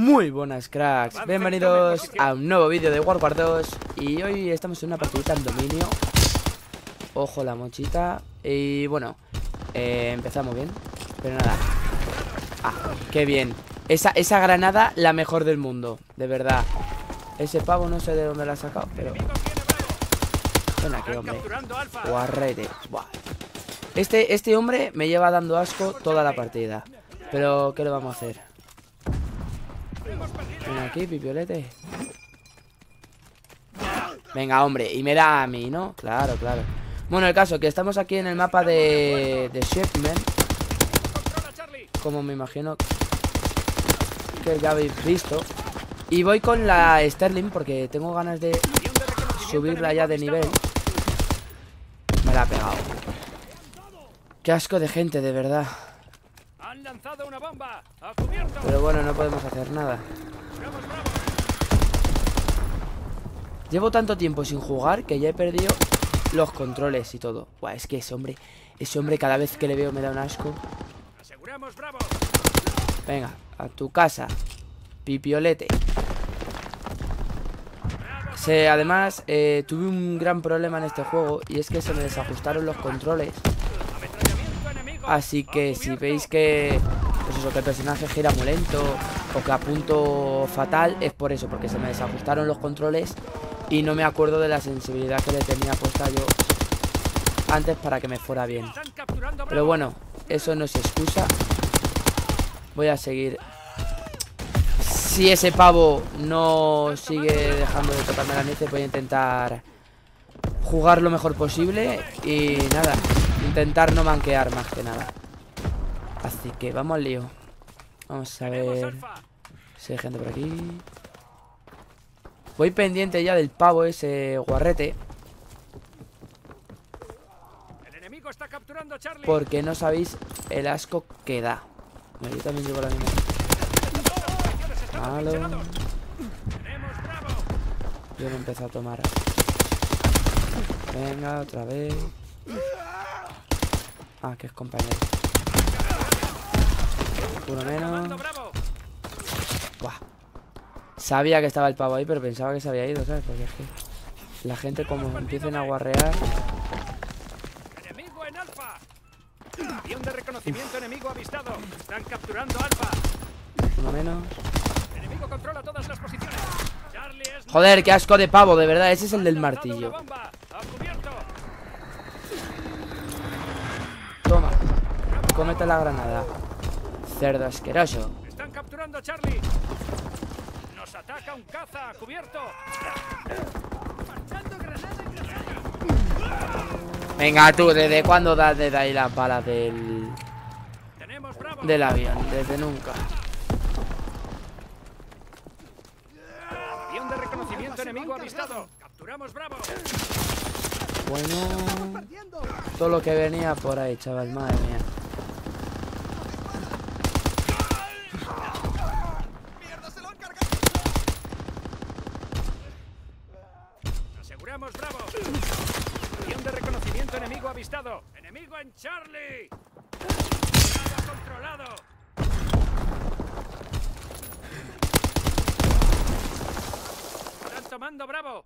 Muy buenas cracks, bienvenidos a un nuevo vídeo de World War 2. Y hoy estamos en una partidita en dominio. Ojo la mochita. Y bueno, empezamos bien. Pero nada. Ah, qué bien. Esa granada, la mejor del mundo, de verdad. Ese pavo no sé de dónde la ha sacado, pero... Ven aquí, hombre. Guarrete. Buah. Este hombre me lleva dando asco toda la partida. Pero, ¿qué le vamos a hacer? Ven aquí, pipiolete. Venga, hombre, y me da a mí, ¿no? Claro, claro. Bueno, el caso que estamos aquí en el mapa de Shipman, como me imagino que ya habéis visto. Y voy con la Sterling porque tengo ganas de subirla ya de nivel. Me la ha pegado. Qué asco de gente, de verdad. Pero bueno, no podemos hacer nada. Llevo tanto tiempo sin jugar que ya he perdido los controles y todo. Buah, es que ese hombre cada vez que le veo me da un asco. Venga, a tu casa, pipiolete. Además, tuve un gran problema en este juego y es que se me desajustaron los controles. Así que si veis que, pues eso, que el personaje gira muy lento o que apunto fatal, es por eso, porque se me desajustaron los controles y no me acuerdo de la sensibilidad que le tenía puesta yo antes para que me fuera bien. Pero bueno, eso no es excusa. Voy a seguir. Si ese pavo no sigue dejando de tocarme la nariz, voy a intentar jugar lo mejor posible y nada, intentar no manquear más que nada. Así que vamos al lío. Vamos a ver si hay gente por aquí. Voy pendiente ya del pavo ese guarrete, porque no sabéis el asco que da. Yo también llevo la misma. Malo. Yo me empiezo a tomar. Venga, otra vez. Ah, que es compañero. Uno menos. Buah. Sabía que estaba el pavo ahí, pero pensaba que se había ido, ¿sabes? Porque es que la gente como empiecen a guarrear. Enemigo en Alfa. Avión de reconocimiento enemigo avistado. Están capturando Alfa. Uno menos. Enemigo controla todas las posiciones. Joder, qué asco de pavo, de verdad. Ese es el del martillo. Toma, cómete la granada, cerdo asqueroso. Están capturando a Charlie. Nos ataca un caza, cubierto. Venga tú, ¿desde cuándo das desde ahí las balas del avión? Desde nunca. Avión de reconocimiento enemigo avistado. Capturamos Bravo. Bueno, todo lo que venía por ahí, chaval, madre mía. Aseguramos Bravo. Avión de reconocimiento enemigo avistado. Enemigo en Charlie. Bravo controlado. Están tomando Bravo.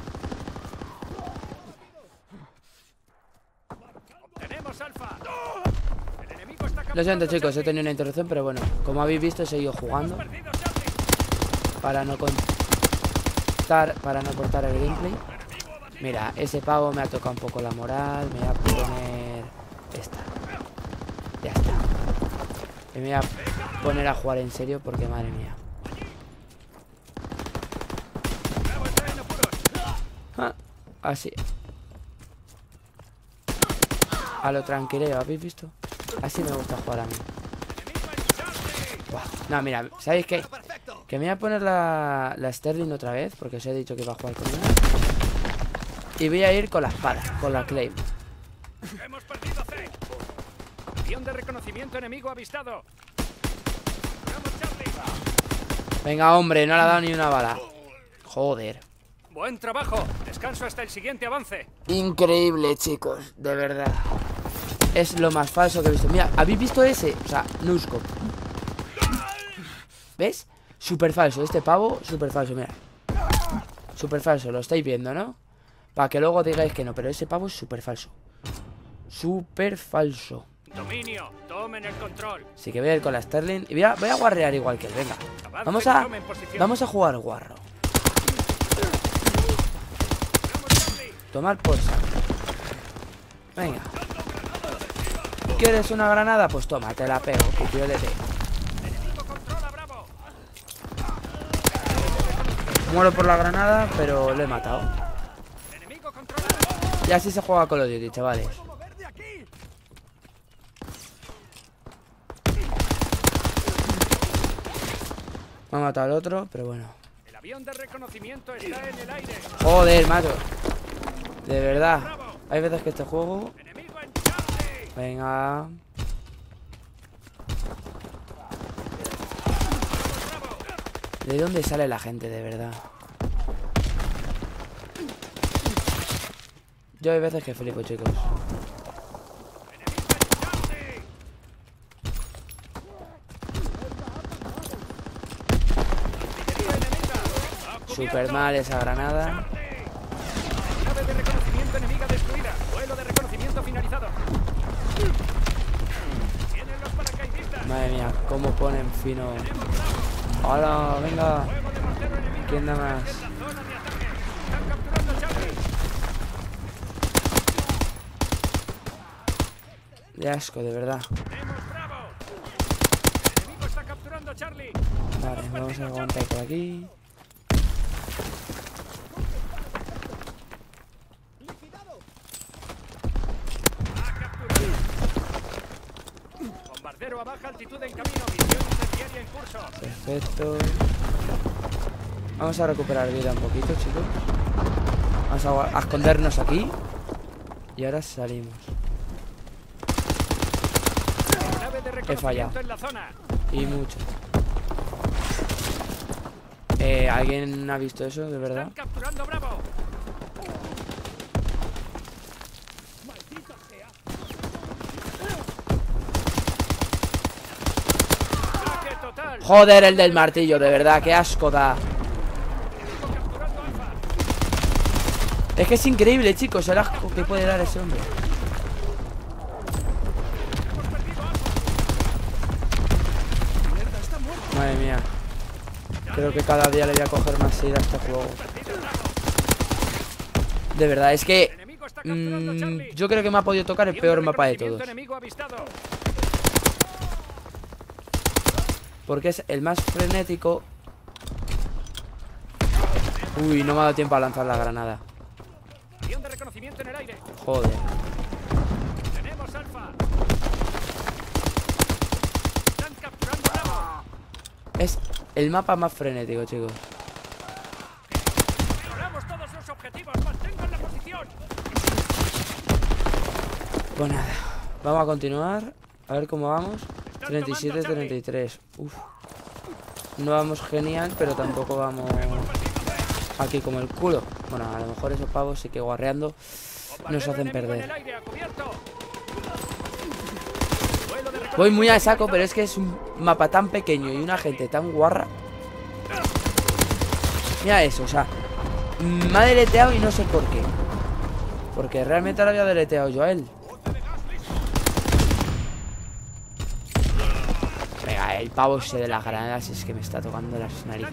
Tenemos Alfa. El enemigo está Lo siento, chicos, he Charlie. tenido una interrupción, pero bueno, como habéis visto, he seguido jugando para no cortar el gameplay. Mira, ese pavo me ha tocado un poco la moral. Me voy a poner esta. Ya está. Y me voy a poner a jugar en serio porque madre mía. Ah, así. A lo tranquileo, ¿habéis visto? Así me gusta jugar a mí. Buah. No, mira, ¿sabéis qué? Que me voy a poner la Sterling otra vez, porque os he dicho que iba a jugar con ella. Y voy a ir con la espada, con la Claim. Hemos perdido C. Avión de reconocimiento enemigo avistado. Capturamos Charlie. Venga, hombre, no le ha dado ni una bala. Joder. Buen trabajo. Descanso hasta el siguiente avance. Increíble, chicos, de verdad. Es lo más falso que he visto. Mira, ¿habéis visto ese? O sea, Nusco. ¿Ves? Súper falso, este pavo, súper falso, mira. Súper falso, lo estáis viendo, ¿no? Para que luego digáis que no, pero ese pavo es súper falso. Súper falso. Dominio, tomen el control. Así que voy a ir con la Sterling. Y voy a guarrear igual que él, venga. Vamos a jugar guarro. Tomar por saco. Venga. ¿Quieres una granada? Pues toma, te la pego, cupiolete. Muero por la granada, pero lo he matado. Y así se juega Call of Duty, chavales. Me ha matado el otro, pero bueno. El avión de reconocimiento está en el aire. Joder, mato. De verdad. Hay veces que este juego... Venga. ¿De dónde sale la gente, de verdad? Yo hay veces que flipo, chicos. Super mal esa granada. Nave de reconocimiento enemiga destruida. Vuelo de reconocimiento finalizado. Tienen los paracaidistas. Madre mía, cómo ponen fino. ¡Hola! Venga. ¿Quién da más? Están capturando Charlie. De asco, de verdad. Tenemos Bravo. El enemigo está capturando Charlie. Vale, vamos a aguantar por aquí. Bombardero a baja altitud en camino. Misión incendiaria en curso. Perfecto. Vamos a recuperar vida un poquito, chicos. Vamos a escondernos aquí. Y ahora salimos. Nave de He fallado. reconocimiento en la zona. Y mucho. ¿Alguien ha visto eso, de verdad? Están capturando Bravo. Ataque total. Joder, el del martillo, de verdad, qué asco da. Capturando Alfa. Es que es increíble, chicos, el asco que puede dar ese hombre. Madre mía. Creo que cada día le voy a coger más sida a este juego. De verdad, es que Enemigo está capturando Charlie. yo creo que me ha podido tocar el peor mapa de todos. Enemigo avistado. Porque es el más frenético. Uy, no me ha dado tiempo a lanzar la granada. Avión de reconocimiento en el aire. Joder. Tenemos Alfa. Están capturando Bravo. Es el mapa más frenético, chicos. Logramos todos los objetivos. Mantengan la posición. Pues nada, vamos a continuar. A ver cómo vamos. 37-33. Uf. No vamos genial, pero tampoco vamos aquí como el culo. Bueno, a lo mejor esos pavos sí que guarreando nos hacen perder. Voy muy a saco, pero es que es un mapa tan pequeño y una gente tan guarra. Mira eso, o sea, me ha deleteado y no sé por qué. Porque realmente lo había deleteado yo a él. Venga, el pavo ese de las granadas es que me está tocando las narices.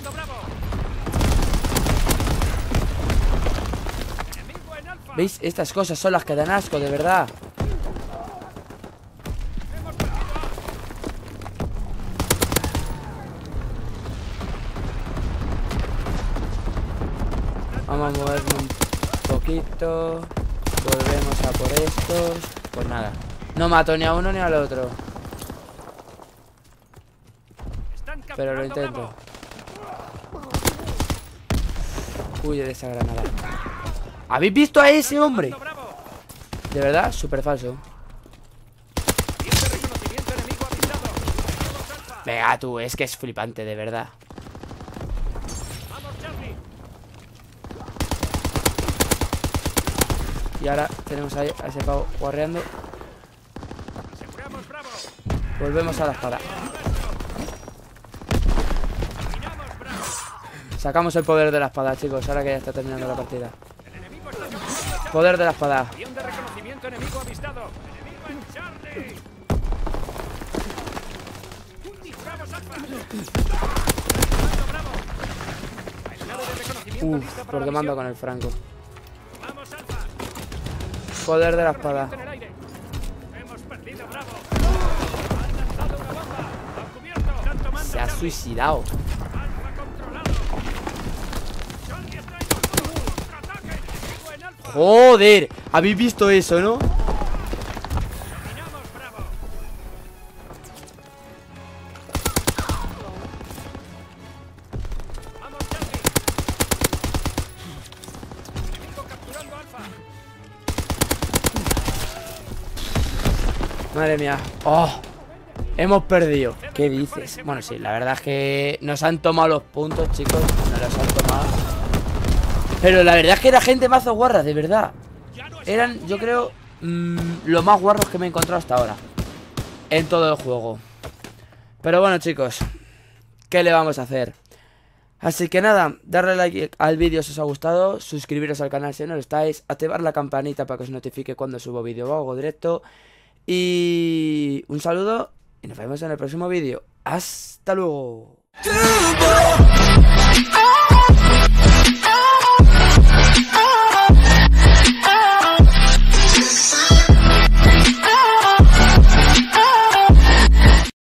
¿Veis? Estas cosas son las que dan asco, de verdad. Vamos a movernos un poquito. Volvemos a por estos. Pues nada, no mato ni a uno ni al otro, pero lo intento. Huye de esa granada. ¿Habéis visto a ese hombre? De verdad, súper falso. Venga tú, es que es flipante, de verdad. Y ahora tenemos ahí a ese pavo guarreando. Volvemos a la espada. Sacamos el poder de la espada, chicos, ahora que ya está terminando la partida. Poder de la espada. Avión de reconocimiento enemigo avistado. Enemigo en Charlie. Bravos Alfa. Bravo. Aislado de reconocimiento listo para Porque la mando misión. con el franco. Vamos Alfa. Poder de la espada. En el aire. Hemos perdido Bravo. Han lanzado una bomba. Han cubierto. Están tomando Se ha Charlie. suicidado. Alfa controlado. Charlie está en campo. Contraataque. Enemigo en Alfa. Joder, habéis visto eso, ¿no? Dominamos Bravo. Vamos Charlie. Enemigo capturando Alfa. Madre mía. ¡Oh! Hemos perdido. ¿Qué dices? Bueno, sí, la verdad es que nos han tomado los puntos, chicos. Nos los han tomado. Pero la verdad es que era gente mazo guarra, de verdad. Eran, yo creo, los más guarros que me he encontrado hasta ahora en todo el juego. Pero bueno, chicos, ¿qué le vamos a hacer? Así que nada, darle like al vídeo si os ha gustado, suscribiros al canal si no lo estáis, activar la campanita para que os notifique cuando subo vídeo o hago directo. Y un saludo y nos vemos en el próximo vídeo. ¡Hasta luego!